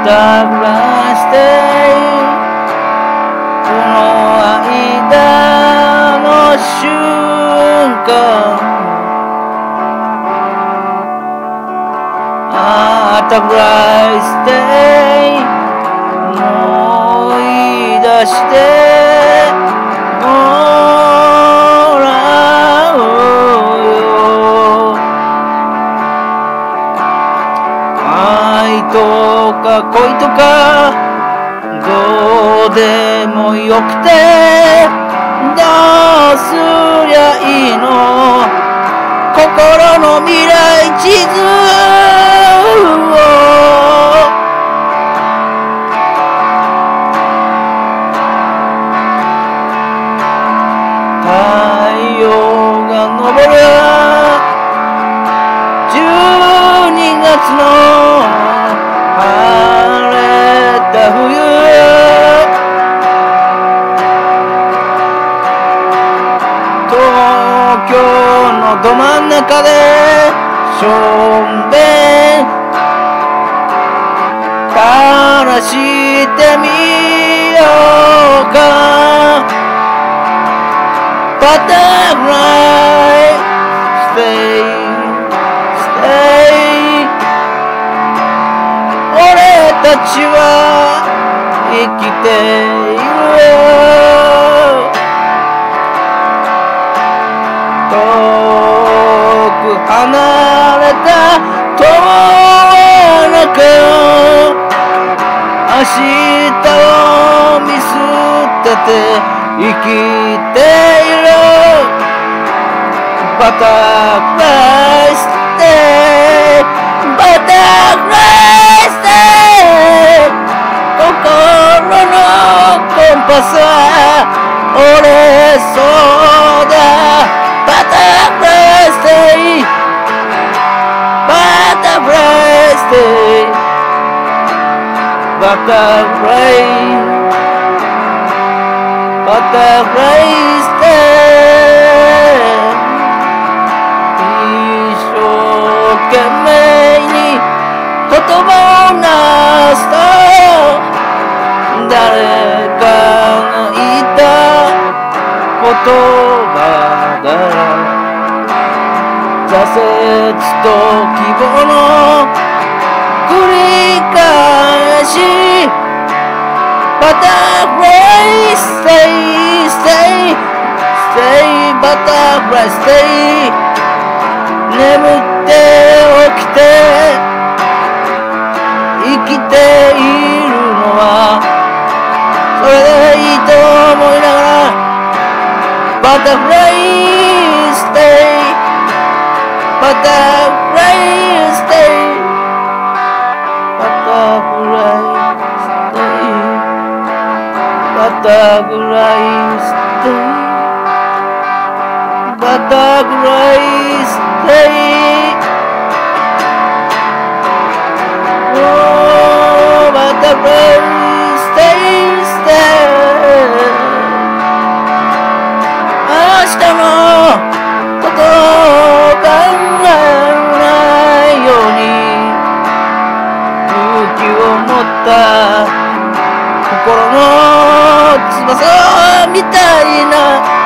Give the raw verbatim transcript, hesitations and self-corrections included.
たぐらしてこの間の瞬間バタフライステイ思い出してもらおうよ愛とか恋とかどうでもよくてどうすりゃいいの心の未来地図を太陽が昇るじゅうにがつの晴れた冬東京のど真ん中でしょんべん垂らしてみようかButterfly stay stay 俺たちは生きているよ遠く離れた遠なく明日を見捨てて生きているバタフライステイバタフライステイ心のコンパスは折れそうだバタフライステイバタフライステイバタフライButterfly stay 一生懸命に言葉をなすと誰かが言った言葉だ挫折と希望の繰り返しButterfly stay stay stay Butterfly stay 眠って起きて生きているのはそれでいいと思いながら Butterfly stay Butterfly stay Butterfly Butterfly stay Butterfly stay Oh Butterfly stay stay 明日のことを考えないように勇気を持った心の翼みたいな